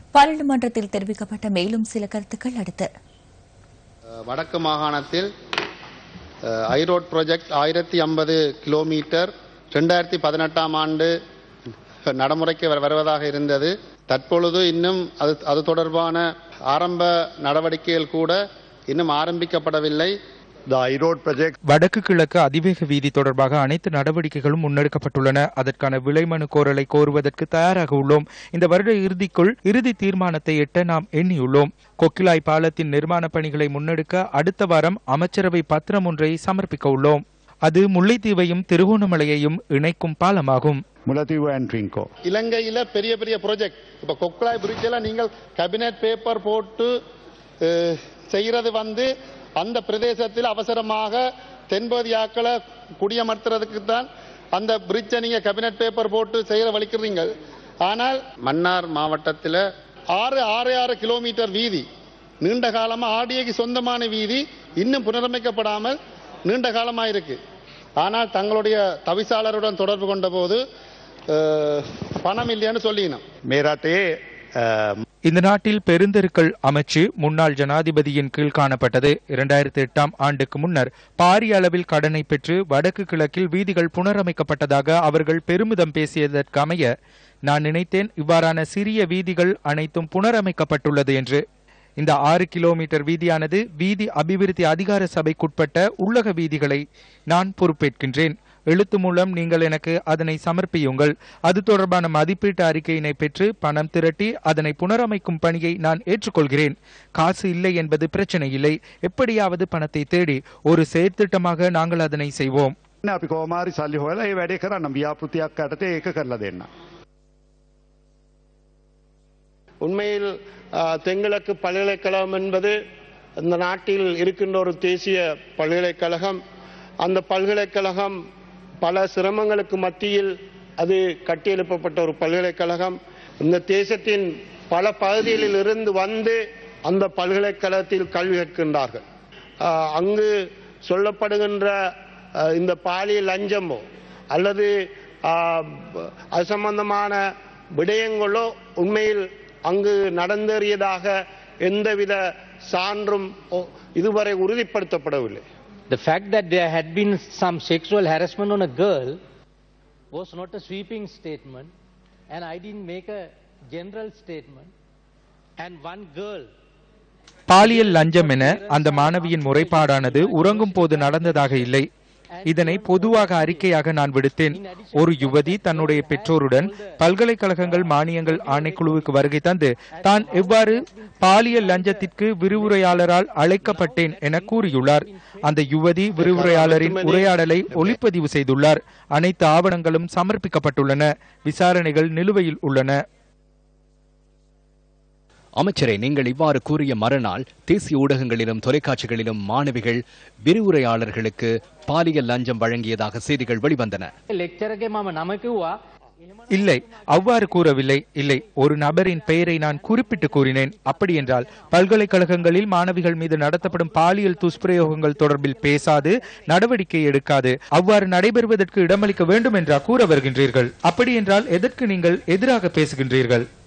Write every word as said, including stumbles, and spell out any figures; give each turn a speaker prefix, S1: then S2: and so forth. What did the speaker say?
S1: பாராளுமன்றத்தில் தெரிவிக்கப்பட்ட மேலும் சில கருத்துக்கள் அடுத்து.
S2: வடக்கு மாகாணத்தில் ஐரோட் ப்ராஜெக்ட் ஆயிரத்தி ஐம்பது கிலோமீட்டர் இரண்டாயிரத்தி பதினெட்டாம் ஆண்டு நடைமுறைக்கு வருவதாக இருந்தது. தற்பொழுது இன்னும் அது அது தொடர்பான ஆரம்ப நடவடிக்கைகள் கூட இன்னும் ஆரம்பிக்கப்படவில்லை.
S3: வடக்கு கிழக்கு அதிவேக வீதி தொடர்பாக அனைத்து நடவடிக்கைகளும் முன்னெடுக்கப்பட்டுள்ளன. அதற்கான விலைமனு கோரலை கோருவதற்கு தயாராக உள்ளோம். இந்த வருட இறுதிக்குள் இறுதி தீர்மானத்தை எட்ட நாம் எண்ணியுள்ளோம். கொக்கிலாய் பாலத்தின் நிர்மாண பணிகளை முன்னெடுக்க அடுத்த வாரம் அமைச்சரவை பத்திரம் ஒன்றை சமர்ப்பிக்க உள்ளோம். அது முல்லைத்தீவையும் திருகோணமலையையும் இணைக்கும் பாலமாகும்.
S2: இலங்கையில பெரிய பெரிய ப்ராஜெக்ட் இப்ப கொக்கிலாய் பிரிட்ஜ் எல்லாம் நீங்கள் கேபினட் பேப்பர் போட்டு செய்யறது வந்து அந்த பிரதேசத்தில் அவசரமாக தென்பகுதி ஆக்களை குடியமர்த்துறதுக்கு தான் அந்த பிரிட்ஜை நீங்க கேபினட் பேப்பர் போட்டு செய்யற வலிக்கிறீங்க. ஆனால் மன்னார் மாவட்டத்தில் ஆறு ஆறு ஆறு கிலோமீட்டர் வீதி நீண்ட காலமா ஆடியக்கு சொந்தமான வீதி இன்னும் புனரமைக்கப்படாமல் நீண்ட காலமாக இருக்கு. ஆனால் தங்களுடைய தவிசாளருடன் தொடர்பு கொண்ட போது பணம் இல்லைன்னு சொல்லினோம்.
S3: மேராட்டே இந்த நாட்டில் பெருந்தெருக்கள் அமைச்சு முன்னாள் ஜனாதிபதியின் கீழ் காணப்பட்டது. இரண்டாயிரத்தி எட்டாம் ஆண்டுக்கு முன்னர் பாரிய அளவில் கடனை பெற்று வடக்கு கிழக்கில் வீதிகள் புனரமைக்கப்பட்டதாக அவர்கள் பெருமிதம் பேசியதற்கு அமைய நான் நினைத்தேன் இவ்வாறான சிறிய வீதிகள் அனைத்தும் புனரமைக்கப்பட்டுள்ளது என்று. இந்த ஆறு கிலோமீட்டர் வீதியானது வீதி அபிவிருத்தி அதிகார சபைக்குட்பட்ட உள்ளக வீதிகளை நான் பொறுப்பேற்கின்றேன். எழுத்து மூலம் நீங்கள் எனக்கு அதனை சமர்ப்பியுங்கள். அது தொடர்பான மதிப்பீட்டு அறிக்கையினை பெற்று பணம் திரட்டி அதனை புனரமைக்கும் பணியை நான் ஏற்றுக்கொள்கிறேன். காசு இல்லை என்பது பிரச்சனை இல்லை. எப்படியாவது பணத்தை தேடி ஒரு செயற்திட்டமாக நாங்கள் அதனை செய்வோம்.
S4: உண்மையில் தென்கிழக்கு பல்கலைக்கழகம் என்பது இந்த நாட்டில் இருக்கின்ற ஒரு தேசிய பல்கலைக்கழகம். அந்த பல்கலைக்கழகம் பல சிரமங்களுக்கு மத்தியில் அது கட்டியெழுப்பப்பட்ட ஒரு பல்கலைக்கழகம். இந்த தேசத்தின் பல பகுதிகளில் இருந்து வந்து அந்த பல்கலைக்கழகத்தில் கல்வி கற்கின்றார்கள். அங்கு சொல்லப்படுகின்ற இந்த பாலியல் லஞ்சமோ அல்லது அது சம்பந்தமான விடயங்களோ உண்மையில் அங்கு நடந்தேறியதாக எந்தவித சான்றும் இதுவரை உறுதிப்படுத்தப்படவில்லை.
S5: The fact that there had been some sexual harassment on a girl was not a sweeping statement, and I didn't make a general statement. And one girl.
S3: பாலியல் லஞ்சம் என அந்த மாணவியின் முறைப்பாடானது உறங்கும் போது நடந்ததாக இல்லை. இதனை பொதுவாக அறிக்கையாக நான் விடுத்தேன். ஒரு யுவதி தன்னுடைய பெற்றோருடன் பல்கலைக்கழகங்கள் மானியங்கள் ஆணைக்குழுவுக்கு வருகை தந்து தான் எவ்வாறு பாலியல் லஞ்சத்திற்கு விரிவுரையாளரால் அழைக்கப்பட்டேன் என கூறியுள்ளார். அந்த யுவதி விரிவுரையாளரின் உரையாடலை ஒளிப்பதிவு செய்துள்ளார். அனைத்து ஆவணங்களும் சமர்ப்பிக்கப்பட்டுள்ளன. விசாரணைகள் நிலுவையில் உள்ளன.
S6: அமைச்சரே, நீங்கள் இவ்வாறு கூறிய மறுநாள் தேசிய ஊடகங்களிலும் தொலைக்காட்சிகளிலும் மாணவிகள் விரிவுரையாளர்களுக்கு பாலியல் லஞ்சம் வழங்கியதாக செய்திகள் வெளிவந்தன.
S3: இல்லை, அவ்வாறு கூறவில்லை. இல்லை, ஒரு நபரின் பெயரை நான் குறிப்பிட்டு கூறினேன். அப்படி என்றால் பல்கலைக்கழகங்களில் மாணவிகள் மீது நடத்தப்படும் பாலியல் துஷ்பிரயோகங்கள் தொடர்பில் பேசாது, நடவடிக்கை எடுக்காது, அவ்வாறு நடைபெறுவதற்கு இடமளிக்க வேண்டும் என்றா கூற வருகின்றீர்கள்? அப்படி என்றால் எதற்கு நீங்கள் எதிராக பேசுகின்றீர்கள்?